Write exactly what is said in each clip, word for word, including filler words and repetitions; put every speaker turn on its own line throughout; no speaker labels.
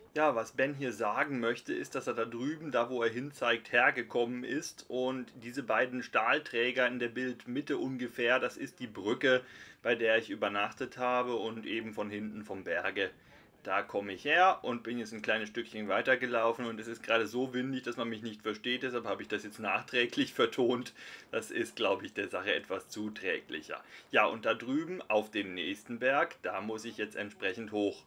Ja, was Ben hier sagen möchte, ist, dass er da drüben, da wo er hinzeigt, hergekommen ist und diese beiden Stahlträger in der Bildmitte ungefähr, das ist die Brücke, bei der ich übernachtet habe und eben von hinten vom Berge. Da komme ich her und bin jetzt ein kleines Stückchen weitergelaufen und es ist gerade so windig, dass man mich nicht versteht, deshalb habe ich das jetzt nachträglich vertont. Das ist, glaube ich, der Sache etwas zuträglicher. Ja, und da drüben auf dem nächsten Berg, da muss ich jetzt entsprechend hoch.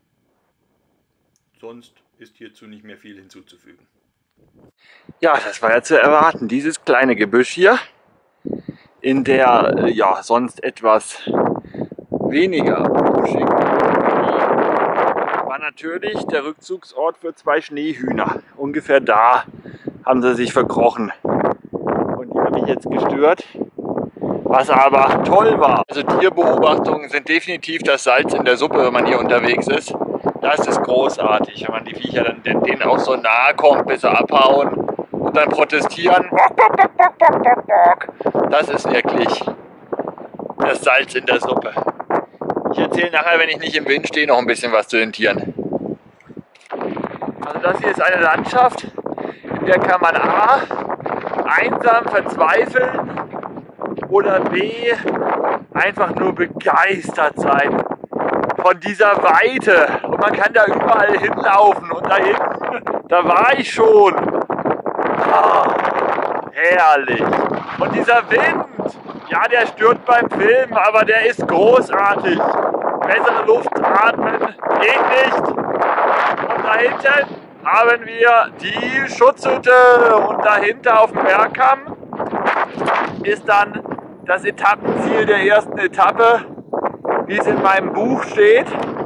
Sonst ist hierzu nicht mehr viel hinzuzufügen. Ja, das war ja zu erwarten. Dieses kleine Gebüsch hier, in der äh, ja sonst etwas weniger buschigen war natürlich der Rückzugsort für zwei Schneehühner. Ungefähr da haben sie sich verkrochen. Und die habe ich jetzt gestört. Was aber toll war. Also Tierbeobachtungen sind definitiv das Salz in der Suppe, wenn man hier unterwegs ist. Das ist großartig, wenn man die Viecher dann denen auch so nahe kommt, bis sie abhauen und dann protestieren. Das ist wirklich das Salz in der Suppe. Ich erzähle nachher, wenn ich nicht im Wind stehe, noch ein bisschen was zu den Tieren. Also das hier ist eine Landschaft, in der kann man A, einsam verzweifeln oder B, einfach nur begeistert sein von dieser Weite. Und man kann da überall hinlaufen und da hinten, da war ich schon. Oh, herrlich. Und dieser Wind, ja, der stört beim Filmen, aber der ist großartig. Bessere Luft atmen geht nicht. Und da hinten haben wir die Schutzhütte und dahinter auf dem Bergkamm ist dann das Etappenziel der ersten Etappe, wie es in meinem Buch steht.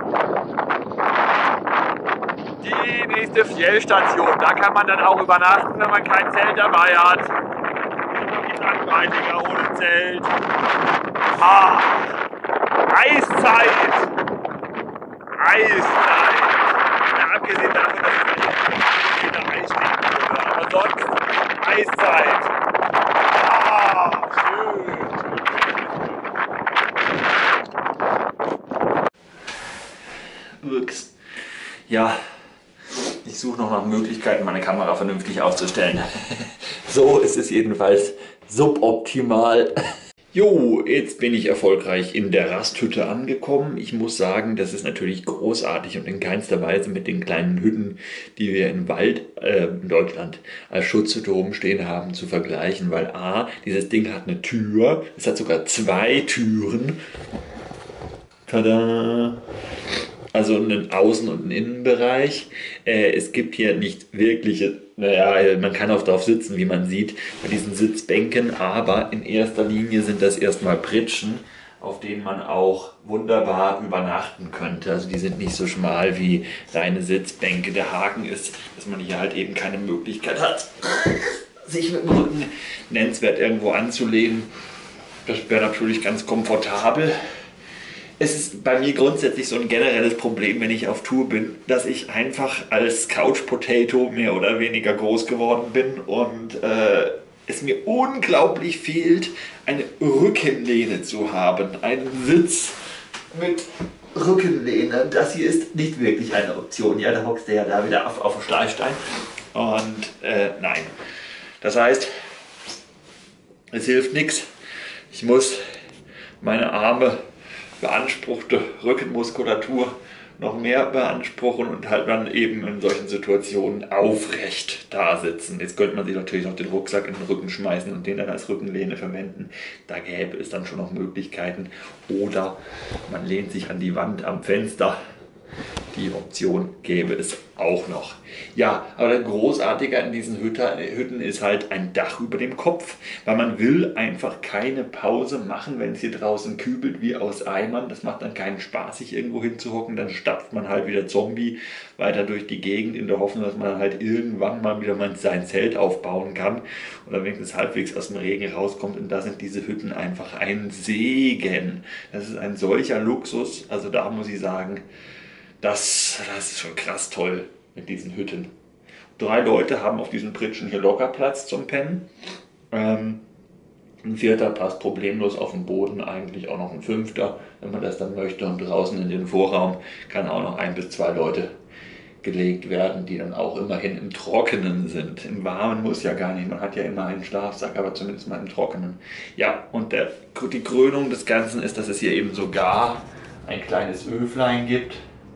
Die nächste Fjellstation, da kann man dann auch übernachten, wenn man kein Zelt dabei hat. Wie langweiliger ohne Zelt. Ah, Eiszeit! Eiszeit! Ja, abgesehen davon, dass es nicht Eis stehen würde, aber sonst Eiszeit. Ah, schön. Ups. Ja, ich suche noch nach Möglichkeiten, meine Kamera vernünftig aufzustellen. So ist es jedenfalls suboptimal. Jo, jetzt bin ich erfolgreich in der Rasthütte angekommen. Ich muss sagen, das ist natürlich großartig und in keinster Weise mit den kleinen Hütten, die wir im Wald äh, in Deutschland als Schutzhütte rumstehen haben, zu vergleichen, weil A, dieses Ding hat eine Tür, es hat sogar zwei Türen. Tada! Also einen Außen- und einen Innenbereich. Äh, es gibt hier nicht wirkliche, naja, man kann auch drauf sitzen, wie man sieht, bei diesen Sitzbänken, aber in erster Linie sind das erstmal Pritschen, auf denen man auch wunderbar übernachten könnte. Also die sind nicht so schmal wie reine Sitzbänke. Der Haken ist, dass man hier halt eben keine Möglichkeit hat, sich mit dem Rücken nennenswert irgendwo anzulehnen. Das wäre natürlich ganz komfortabel. Es ist bei mir grundsätzlich so ein generelles Problem, wenn ich auf Tour bin, dass ich einfach als Couch Potato mehr oder weniger groß geworden bin und äh, es mir unglaublich fehlt, eine Rückenlehne zu haben. Einen Sitz mit Rückenlehne. Das hier ist nicht wirklich eine Option. Ja, da hockst du ja da wieder auf, auf dem Schleifstein. Und äh, nein. Das heißt, es hilft nichts. Ich muss meine Arme beanspruchte Rückenmuskulatur noch mehr beanspruchen und halt dann eben in solchen Situationen aufrecht da sitzen. Jetzt könnte man sich natürlich noch den Rucksack in den Rücken schmeißen und den dann als Rückenlehne verwenden. Da gäbe es dann schon noch Möglichkeiten. Oder man lehnt sich an die Wand am Fenster. Die Option gäbe es auch noch. Ja, aber das Großartige an diesen Hütten ist halt ein Dach über dem Kopf, weil man will einfach keine Pause machen, wenn es hier draußen kübelt wie aus Eimern. Das macht dann keinen Spaß, sich irgendwo hinzuhocken. Dann stapft man halt wieder Zombie weiter durch die Gegend in der Hoffnung, dass man dann halt irgendwann mal wieder mal sein Zelt aufbauen kann oder wenigstens halbwegs aus dem Regen rauskommt. Und da sind diese Hütten einfach ein Segen. Das ist ein solcher Luxus. Also da muss ich sagen, Das, das ist schon krass toll mit diesen Hütten. Drei Leute haben auf diesen Pritschen hier locker Platz zum Pennen. Ähm, ein vierter passt problemlos auf den Boden, eigentlich auch noch ein fünfter, wenn man das dann möchte. Und draußen in den Vorraum kann auch noch ein bis zwei Leute gelegt werden, die dann auch immerhin im Trockenen sind. Im Warmen muss ja gar nicht, man hat ja immer einen Schlafsack, aber zumindest mal im Trockenen. Ja, und der, die Krönung des Ganzen ist, dass es hier eben sogar ein kleines Öflein gibt.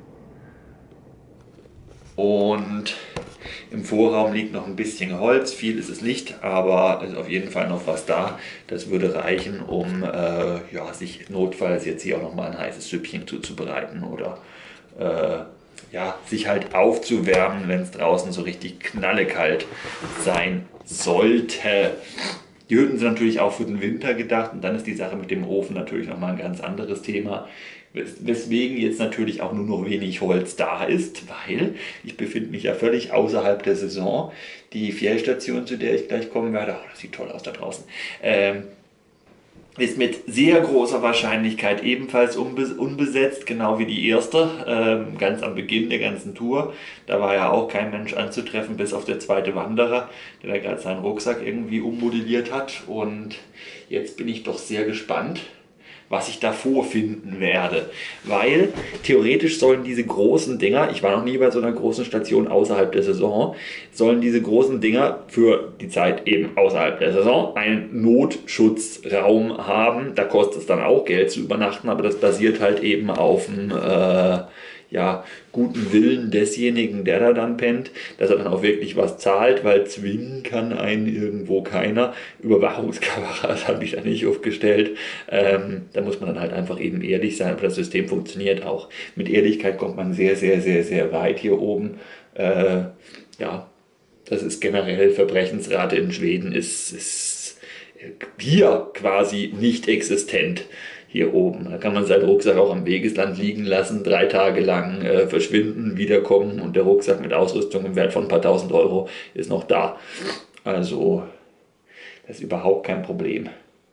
Und im Vorraum liegt noch ein bisschen Holz, viel ist es nicht, aber es ist auf jeden Fall noch was da. Das würde reichen, um äh, ja, sich notfalls jetzt hier auch noch mal ein heißes Süppchen zuzubereiten oder äh, ja, sich halt aufzuwärmen, wenn es draußen so richtig knallekalt sein sollte. Die Hütten sind natürlich auch für den Winter gedacht und dann ist die Sache mit dem Ofen natürlich nochmal ein ganz anderes Thema. Weswegen jetzt natürlich auch nur noch wenig Holz da ist, weil ich befinde mich ja völlig außerhalb der Saison. Die Fjellstation, zu der ich gleich kommen werde, oh, das sieht toll aus da draußen, ähm, ist mit sehr großer Wahrscheinlichkeit ebenfalls unbesetzt, genau wie die erste, ähm, ganz am Beginn der ganzen Tour. Da war ja auch kein Mensch anzutreffen, bis auf der zweite Wanderer, der da gerade seinen Rucksack irgendwie ummodelliert hat. Und jetzt bin ich doch sehr gespannt, was ich da vorfinden werde. Weil theoretisch sollen diese großen Dinger, ich war noch nie bei so einer großen Station außerhalb der Saison, sollen diese großen Dinger für die Zeit eben außerhalb der Saison einen Notschutzraum haben. Da kostet es dann auch Geld zu übernachten, aber das basiert halt eben auf dem äh, ja, guten Willen desjenigen, der da dann pennt, dass er dann auch wirklich was zahlt, weil zwingen kann einen irgendwo keiner. Überwachungskameras habe ich da nicht aufgestellt. Ähm, da muss man dann halt einfach eben ehrlich sein, aber das System funktioniert auch. Mit Ehrlichkeit kommt man sehr, sehr, sehr, sehr weit hier oben. Äh, ja, das ist generell, Verbrechensrate in Schweden ist, ist hier quasi nicht existent. Hier oben. Da kann man seinen Rucksack auch am Wegesland liegen lassen, drei Tage lang äh, verschwinden, wiederkommen und der Rucksack mit Ausrüstung im Wert von ein paar tausend Euro ist noch da. Also, das ist überhaupt kein Problem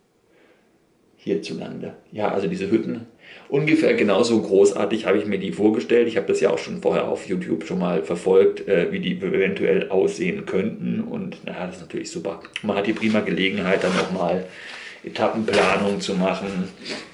hierzulande. Ja, also diese Hütten, ungefähr genauso großartig habe ich mir die vorgestellt. Ich habe das ja auch schon vorher auf YouTube schon mal verfolgt, äh, wie die eventuell aussehen könnten und naja, das ist natürlich super. Man hat die prima Gelegenheit, dann nochmal Etappenplanung zu machen,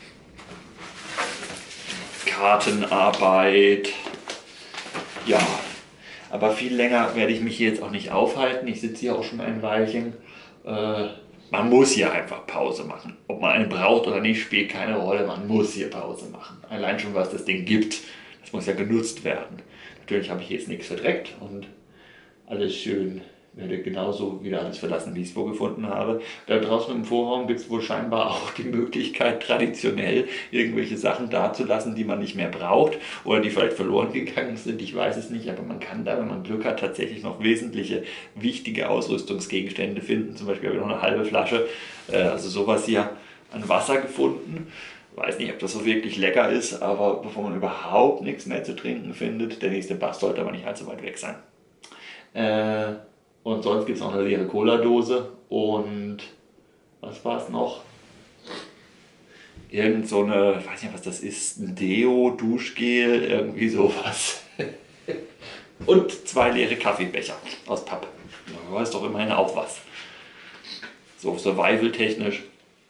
Kartenarbeit, ja, aber viel länger werde ich mich hier jetzt auch nicht aufhalten. Ich sitze hier auch schon ein Weilchen. Äh, man muss hier einfach Pause machen. Ob man einen braucht oder nicht, spielt keine Rolle. Man muss hier Pause machen. Allein schon, was das Ding gibt, das muss ja genutzt werden. Natürlich habe ich jetzt nichts verdreckt und alles schön. Werde genauso wieder alles verlassen, wie ich es vorgefunden habe. Da draußen im Vorraum gibt es wohl scheinbar auch die Möglichkeit, traditionell irgendwelche Sachen dazulassen, die man nicht mehr braucht oder die vielleicht verloren gegangen sind. Ich weiß es nicht, aber man kann da, wenn man Glück hat, tatsächlich noch wesentliche, wichtige Ausrüstungsgegenstände finden. Zum Beispiel habe ich noch eine halbe Flasche, äh, also sowas hier an Wasser gefunden. Weiß nicht, ob das so wirklich lecker ist, aber bevor man überhaupt nichts mehr zu trinken findet, der nächste Bach sollte aber nicht allzu weit weg sein. Äh, Und sonst gibt es noch eine leere Cola-Dose und was war es noch? Irgend so eine, ich weiß nicht, was das ist, ein Deo, Duschgel, irgendwie sowas. Und zwei leere Kaffeebecher aus Papp. Da ist doch immerhin auch was. So survival-technisch.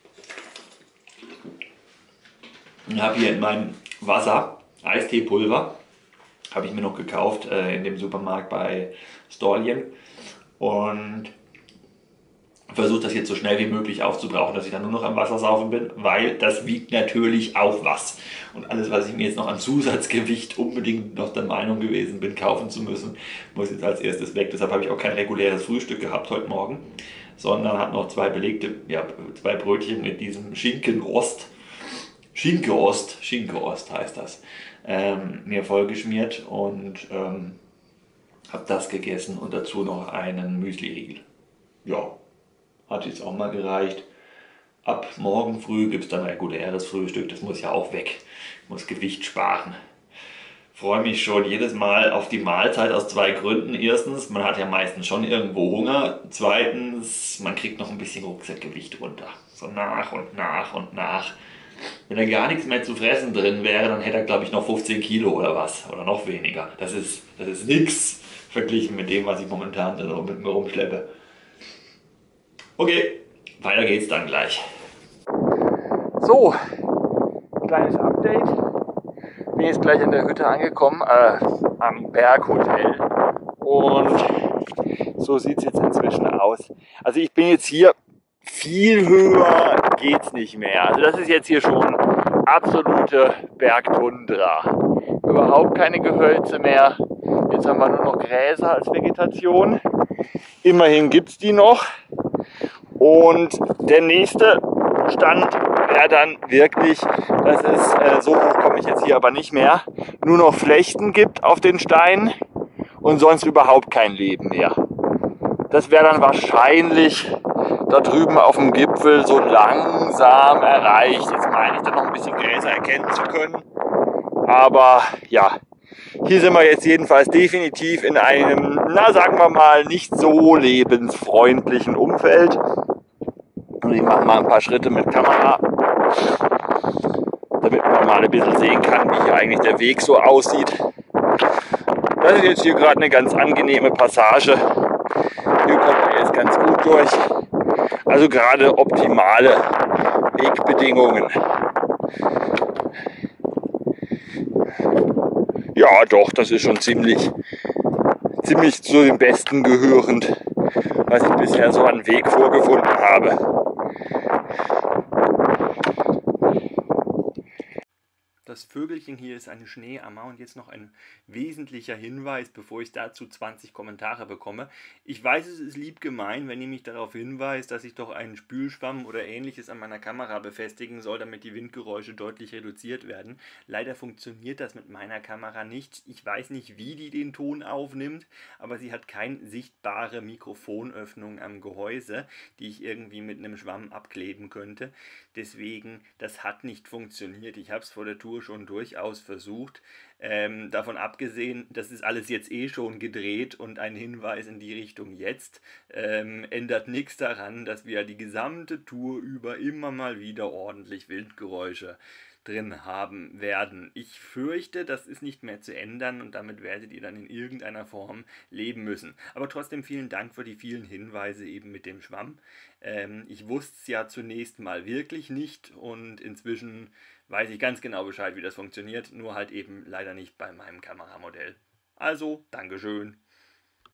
Ich habe hier in meinem Wasser Eisteepulver. Habe ich mir noch gekauft äh, in dem Supermarkt bei Storlien. Und versuche das jetzt so schnell wie möglich aufzubrauchen, dass ich dann nur noch am Wassersaufen bin, weil das wiegt natürlich auch was. Und alles, was ich mir jetzt noch an Zusatzgewicht unbedingt noch der Meinung gewesen bin, kaufen zu müssen, muss jetzt als erstes weg. Deshalb habe ich auch kein reguläres Frühstück gehabt heute Morgen, sondern habe noch zwei belegte, ja, zwei Brötchen mit diesem Schinkenost, Schinkeost, Schinkeost heißt das, ähm, mir vollgeschmiert und ähm, habe das gegessen und dazu noch einen Müsli-Riegel. Ja, hat jetzt auch mal gereicht. Ab morgen früh gibt es dann ein reguläres Frühstück, das muss ja auch weg. Ich muss Gewicht sparen. Freue mich schon jedes Mal auf die Mahlzeit aus zwei Gründen. Erstens, man hat ja meistens schon irgendwo Hunger. Zweitens, man kriegt noch ein bisschen Rucksackgewicht runter. So nach und nach und nach. Wenn da gar nichts mehr zu fressen drin wäre, dann hätte er, glaube ich, noch fünfzehn Kilo oder was. Oder noch weniger. Das ist, das ist nix verglichen mit dem, was ich momentan so mit mir rumschleppe. Okay, weiter geht's dann gleich. So, kleines Update. Bin jetzt gleich in der Hütte angekommen. Äh, am Berghotel. Und so sieht es jetzt inzwischen aus. Also ich bin jetzt hier, viel höher geht's nicht mehr. Also das ist jetzt hier schon absolute Bergtundra. Überhaupt keine Gehölze mehr. Jetzt haben wir nur noch Gräser als Vegetation. Immerhin gibt es die noch. Und der nächste Stand wäre dann wirklich, dass es, äh, so hoch komme ich jetzt hier aber nicht mehr, nur noch Flechten gibt auf den Steinen und sonst überhaupt kein Leben mehr. Das wäre dann wahrscheinlich da drüben auf dem Gipfel so langsam erreicht. Jetzt meine ich dann noch ein bisschen Gräser erkennen zu können. Aber ja, hier sind wir jetzt jedenfalls definitiv in einem, na sagen wir mal, nicht so lebensfreundlichen Umfeld. Und ich mache mal ein paar Schritte mit Kamera, damit man mal ein bisschen sehen kann, wie hier eigentlich der Weg so aussieht. Das ist jetzt hier gerade eine ganz angenehme Passage. Hier kommt man jetzt ganz gut durch. Also gerade optimale Wegbedingungen. Ja, doch, das ist schon ziemlich, ziemlich zu den Besten gehörend, was ich bisher so an Weg vorgefunden habe. Das Vögelchen hier ist eine Schneeammer und jetzt noch ein wesentlicher Hinweis, bevor ich dazu zwanzig Kommentare bekomme. Ich weiß, es ist lieb gemein, wenn ihr mich darauf hinweist, dass ich doch einen Spülschwamm oder ähnliches an meiner Kamera befestigen soll, damit die Windgeräusche deutlich reduziert werden. Leider funktioniert das mit meiner Kamera nicht. Ich weiß nicht, wie die den Ton aufnimmt, aber sie hat keine sichtbare Mikrofonöffnung am Gehäuse, die ich irgendwie mit einem Schwamm abkleben könnte. Deswegen, das hat nicht funktioniert. Ich habe es vor der Tour schon durchaus versucht. Ähm, davon abgesehen, das ist alles jetzt eh schon gedreht und ein Hinweis in die Richtung jetzt ähm, ändert nichts daran, dass wir die gesamte Tour über immer mal wieder ordentlich Windgeräusche drin haben werden. Ich fürchte, das ist nicht mehr zu ändern und damit werdet ihr dann in irgendeiner Form leben müssen. Aber trotzdem vielen Dank für die vielen Hinweise eben mit dem Schwamm. Ähm, ich wusste es ja zunächst mal wirklich nicht und inzwischen weiß ich ganz genau Bescheid, wie das funktioniert, nur halt eben leider nicht bei meinem Kameramodell. Also, Dankeschön.